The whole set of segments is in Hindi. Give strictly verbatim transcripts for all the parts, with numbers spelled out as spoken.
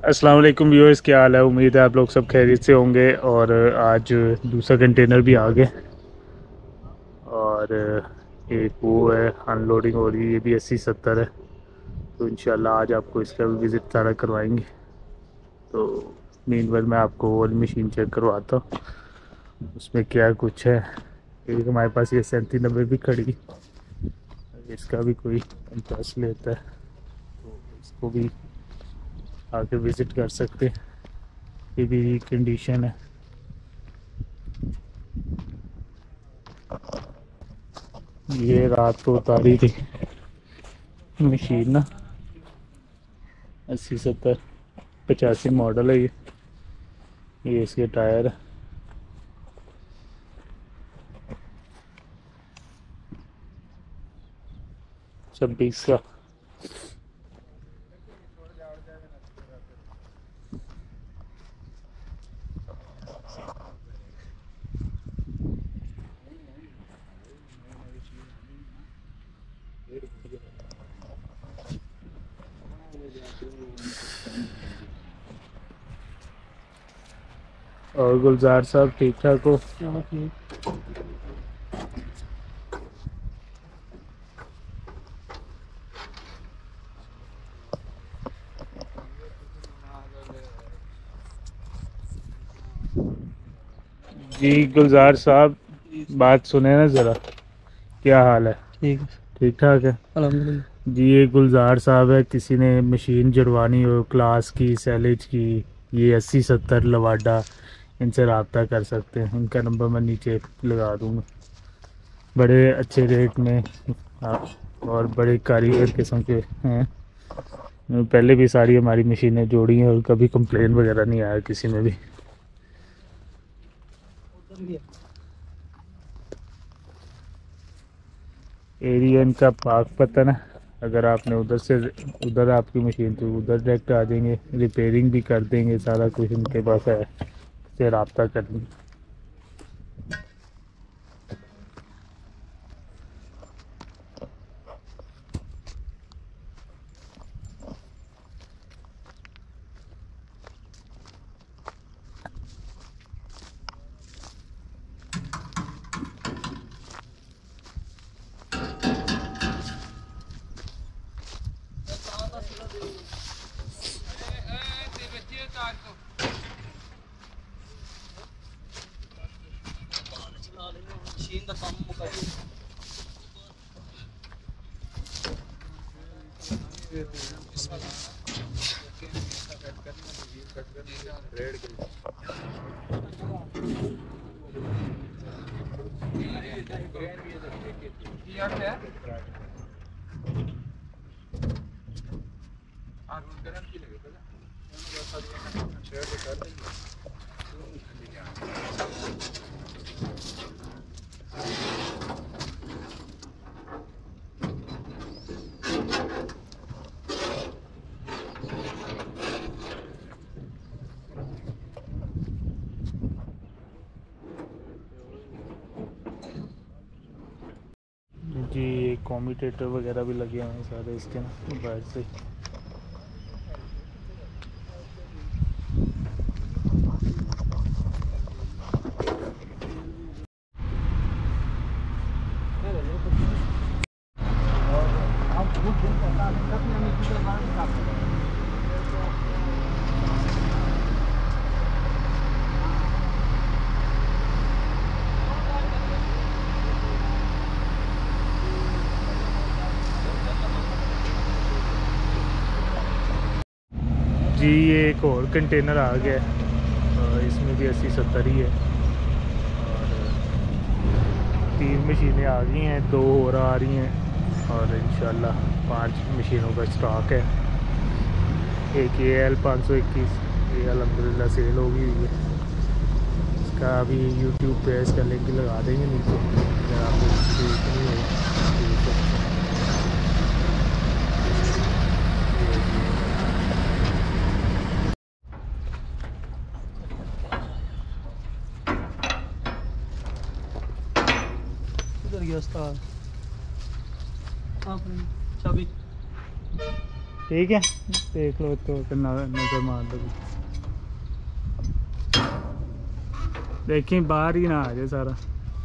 अस्सलाम वालेकुम व्यूअर्स, क्या हाल है। उम्मीद है आप लोग सब खैरियत से होंगे। और आज दूसरा कंटेनर भी आ गया और एक वो है अनलोडिंग हो रही है, ये भी अस्सी सत्तर है। तो इंशाल्लाह आज आपको इसका भी विज़िट सारा करवाएंगे। तो मीनवाइल मैं आपको वो मशीन चेक करवाता हूँ उसमें क्या कुछ है। एक हमारे पास ये सैंतीस नब्बे भी खड़ी, इसका भी कोई इंटरेस्ट लेता है तो इसको भी आके विज़िट कर सकते हैं। ये भी कंडीशन है। ये रात को उतारी थी मशीन ना, अस्सी सत्तर पचासी मॉडल है ये ये इसके टायर है। छब्बीस का। और गुलजार साहब ठीक ठाक हो? जी गुलजार साहब, बात सुने ना ज़रा, क्या हाल है? ठीक है, ठीक ठाक है अल्हम्दुलिल्लाह। जी। ये गुलजार साहब है, किसी ने मशीन जुड़वानी हो क्लास की, सैलेज की, ये अस्सी सत्तर लवाडा, इनसे रब्ता कर सकते हैं। उनका नंबर मैं नीचे लगा दूँगा। बड़े अच्छे रेट में आप और बड़े कारीगर किस्म के हैं। पहले भी सारी हमारी मशीनें जोड़ी हैं और कभी कंप्लेन वगैरह नहीं आया किसी में भी। एरिया इनका पाक पता ना, अगर आपने उधर से उधर आपकी मशीन तो उधर डायरेक्ट आ जाएंगे, रिपेयरिंग भी कर देंगे, सारा कुछ इनके पास है, से रब्ता कर लेंगे। जी ये कॉम्यूटेटर वगैरह भी लगे हुए हैं सारे इसके ना बाहर से। जी ये एक और कंटेनर आ गया है, इसमें भी अस्सी सत्तर ही है और तीन मशीनें आ गई हैं, दो और आ रही हैं और इंशाल्लाह पांच मशीनों का स्टॉक है। एक ये एल पाँच सौ इक्कीस, ये अल्हम्दुलिल्लाह सेल हो गई हुई है। इसका अभी यूट्यूब पे इसका लिंक लगा देंगे नीचे, अगर आपको देखनी हो। उधर गया उस्ताद, आप चाबी ठीक है, देख लो तो नज़र मार दो, देखें बाहर ही ना आ जाए सारा।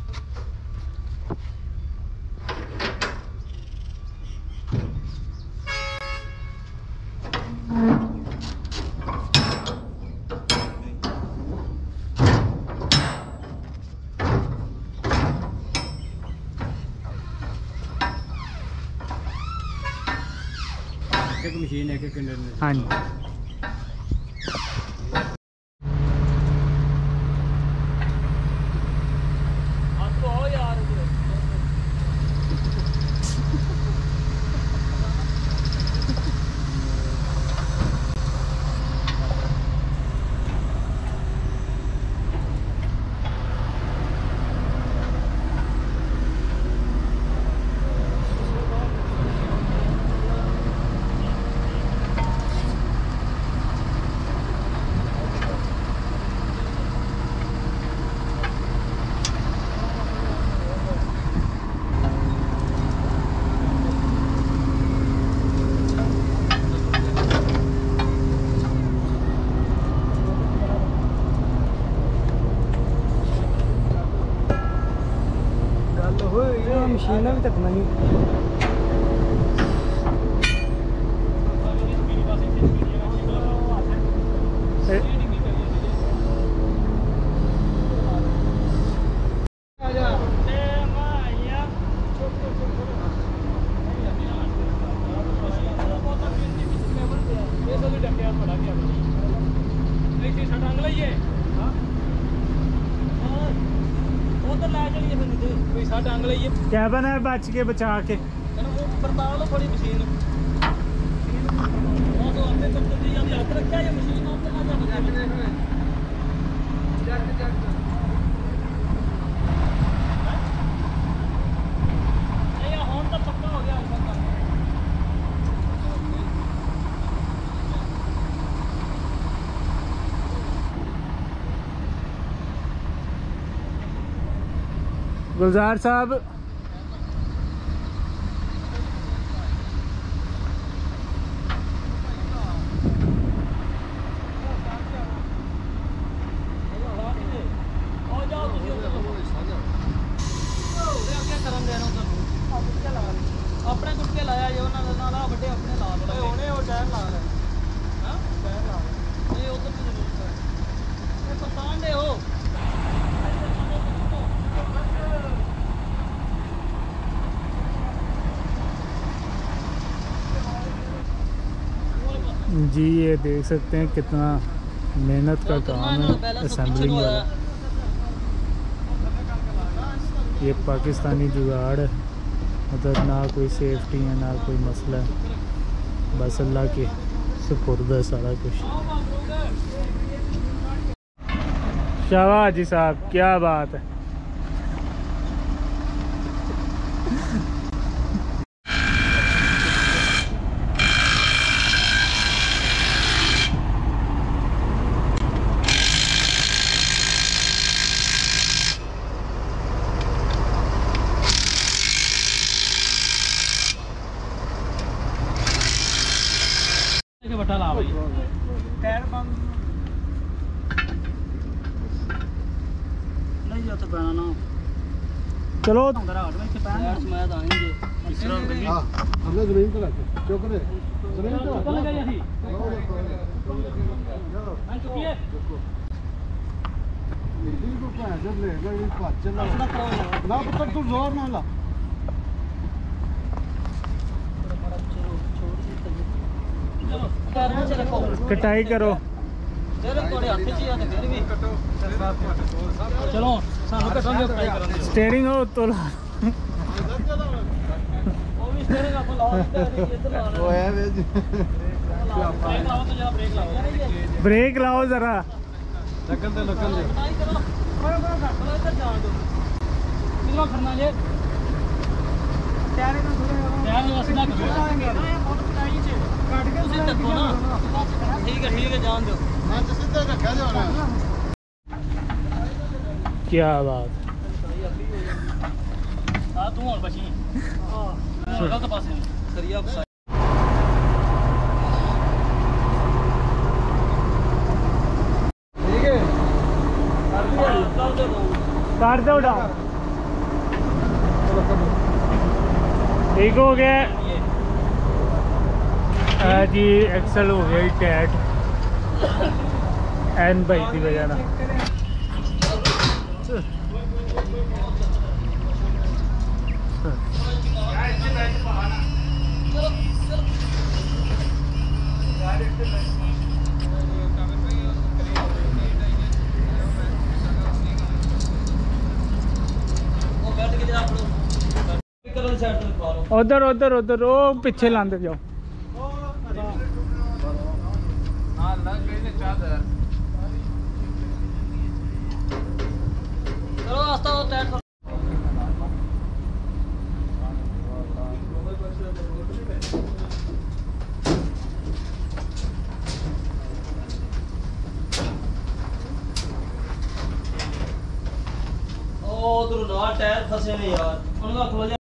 एक मशीन है कि कंटेनर। हाँ जी, मशीन भी तक नहीं क्या बना है बच के बचा के थोड़ी मशीन गुलजार साहब, अपने गुटके लाया जो ना ना बड़े अपने ला लो होने वो टायर ला ले हां टायर ला ये उधर की जरूरत है ये परेशान दे हो जी ये देख सकते हैं कितना मेहनत का काम है असेंबलिंग वाला। ये पाकिस्तानी जुगाड़ है, मतलब ना कोई सेफ्टी है ना कोई मसला है, बस अल्लाह के सुपुर्द है सारा कुछ। शाबाश जी साहब, क्या बात है। बटा ला भाई टायर बंद नहीं जाता पैना ना चलो मैं आएंगे हां हमने जमीन पे रखे क्यों करे जमीन पे ऊपर लगाई थी हां चुकी है बिल्कुल को पैसे ले गए पाँच चला ना पुत्र तू जोर ना ला कटाई करो चलो सानू कटांगे कटाई करांगे स्टीयरिंग हो तो ला ਉਹ ਵੀ ਸਟੀਅਰਿੰਗ ਆਪਾਂ ਲਾ ਦਿੱਤਾ ਇੱਧਰ ਲਾ वो है वे ਬ੍ਰੇਕ ਲਾਓ ਤੇ ਜਾਂ ਬ੍ਰੇਕ ਲਾਓ ब्रेक लाओ जरा। लगन दे लगन दे ਕਟਾਈ ਕਰੋ ਬੜਾ ਬੜਾ ਘੱਟ ਲਓ ਇੱਧਰ ਜਾਣ ਦਿਓ ਕਿੰਨਾ ਖੜਨਾ ਜੇ ਟਾਇਰ ਨੂੰ ਥੋੜਾ ਟਾਇਰ ਨੂੰ ਅਸੀਂ ਨਾ ਕਟਾਈ ਚ ਕੱਟ ਕੇ ਤੁਸੀਂ ਧੱਕੋ ਨਾ ਠੀਕ ਹੈ ਠੀਕ ਹੈ ਜਾਣ ਦਿਓ हां तो सीधा रखा जाना क्या बात ਆ ਤੂੰ ਹੁਣ ਬਚੀ ਹਾਂ ਗਲਤ ਪਾਸੇ ਸਰੀਆ काट दो उड़ा। ठीक हो गया आ जी, एक्सल हो गया टैट एन भाई की वजह ना। उधर उधर उधर वो पीछे लांदे जाओ। चलो रास्ता वो टाइट कर। ओ उधर ना टायर फंसे ने यार, उनका खोल